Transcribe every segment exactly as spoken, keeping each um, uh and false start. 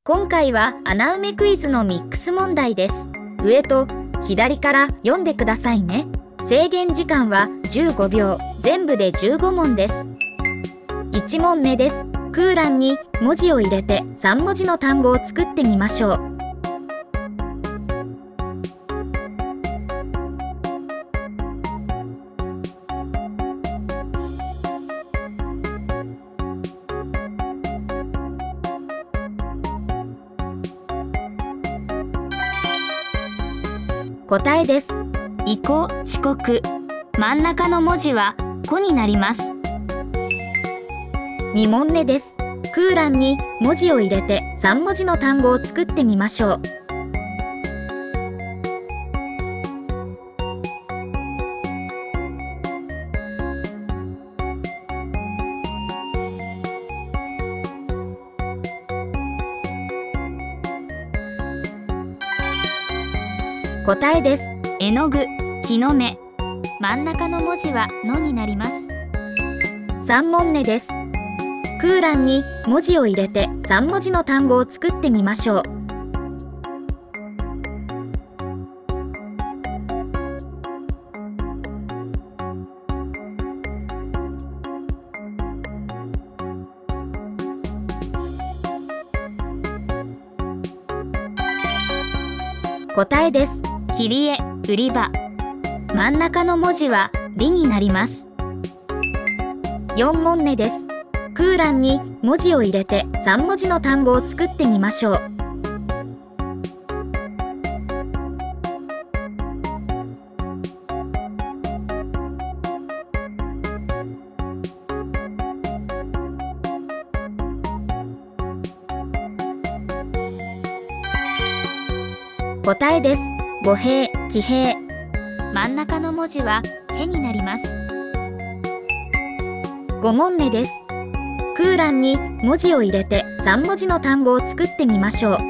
今回は穴埋めクイズのミックス問題です。上と左から読んでくださいね。制限時間はじゅうごびょう、全部でじゅうごもんです。いちもんめです。空欄に文字を入れてさんもじの単語を作ってみましょう。答えです。移行、遅刻。真ん中の文字はこになります。にもんめです。空欄に文字を入れてさんもじの単語を作ってみましょう。答えです。絵の具、木の芽。真ん中の文字はのになります。さんもんめです。空欄に文字を入れてさんもじの単語を作ってみましょう。答えです。切り絵、売り場。真ん中の文字はりになります。よんもんめです。空欄に文字を入れてさんもじの単語を作ってみましょう。答えです。語弊、記弊。真ん中の文字はへになります。ごもんめです。空欄に文字を入れてさんもじの単語を作ってみましょう。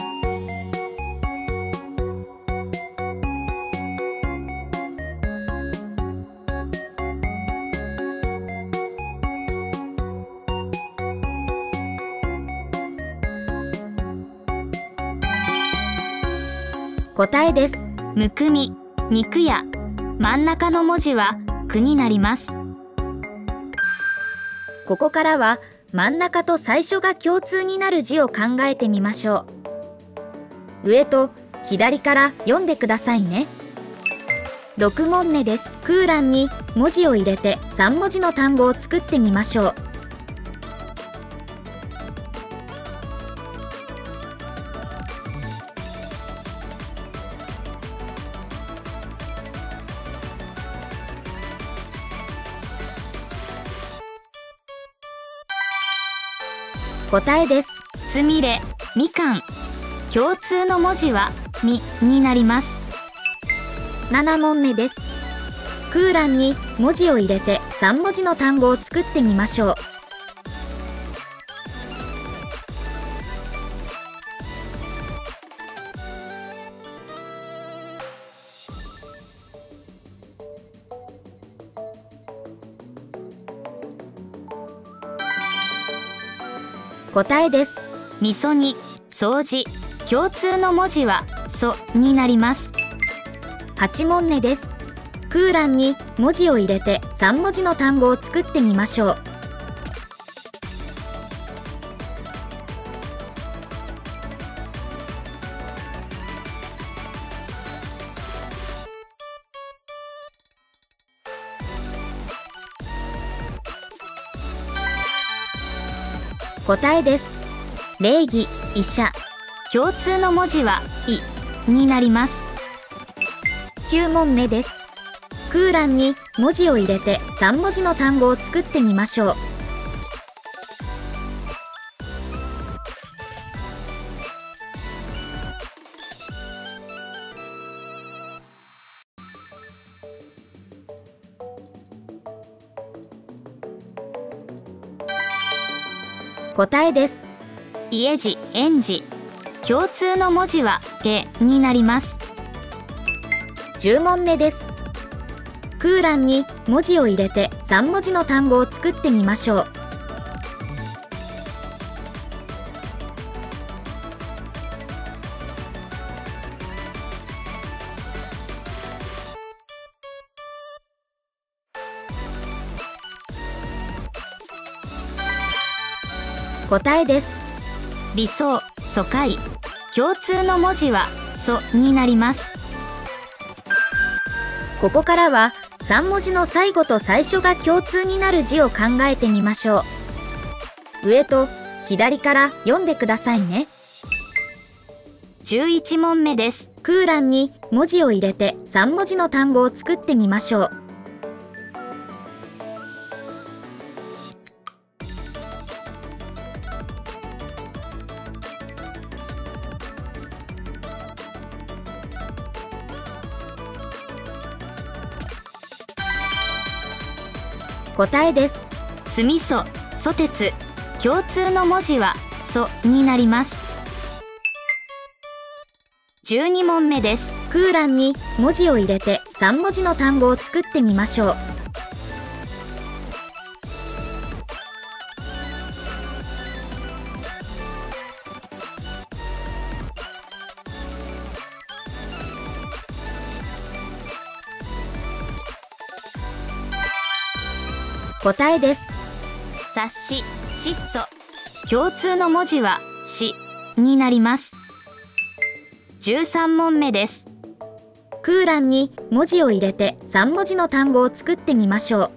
答えです。むくみ、肉や。真ん中の文字はくになります。ここからは真ん中と最初が共通になる字を考えてみましょう。上と左から読んでくださいね。ろくもんめです。空欄に文字を入れてさんもじの単語を作ってみましょう。答えです。つみれ、みかん。共通の文字はみになります。ななもんめです。空欄に文字を入れてさんもじの単語を作ってみましょう。答えです。みそに、掃除。共通の文字はそになります。はちもんめです。空欄に文字を入れてさんもじの単語を作ってみましょう。答えです。礼儀、医者。共通の文字はいになります。きゅうもんめです。空欄に文字を入れてさんもじの単語を作ってみましょう。答えです。家事、園児。共通の文字はえになります。じゅうもんめです。空欄に文字を入れてさんもじの単語を作ってみましょう。 答えです。理想、疎開。共通の文字は疎になります。ここからはさんもじの最後と最初が共通になる字を考えてみましょう。上と左から読んでくださいね。じゅういちもんめです。空欄に文字を入れてさんもじの単語を作ってみましょう。答えです。酢味噌、蘇鉄。共通の文字は蘇になります。じゅうにもんめです。空欄に文字を入れてさんもじの単語を作ってみましょう。答えです。冊子、質素。共通の文字はしになります。じゅうさんもんめです。空欄に文字を入れてさんもじの単語を作ってみましょう。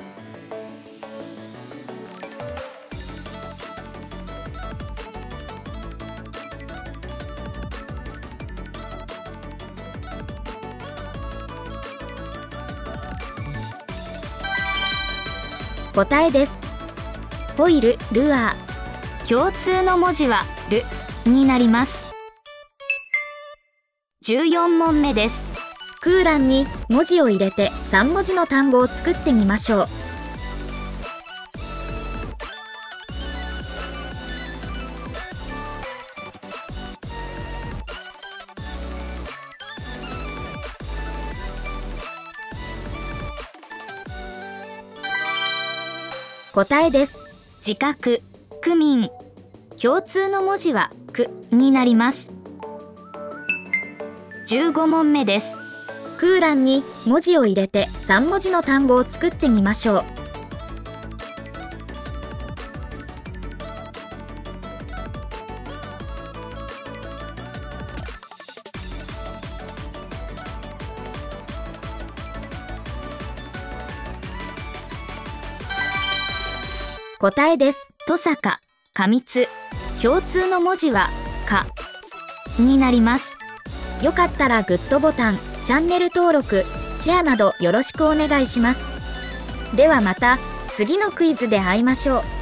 答えです。ホイル、ルアー。共通の文字はルになります。じゅうよんもんめです。空欄に文字を入れてさんもじの単語を作ってみましょう。答えです。自覚、区民。共通の文字は区になります。じゅうごもんめです。空欄に文字を入れてさんもじの単語を作ってみましょう。答えです。とさか、過密。共通の文字はかになります。よかったらグッドボタン、チャンネル登録、シェアなどよろしくお願いします。ではまた次のクイズで会いましょう。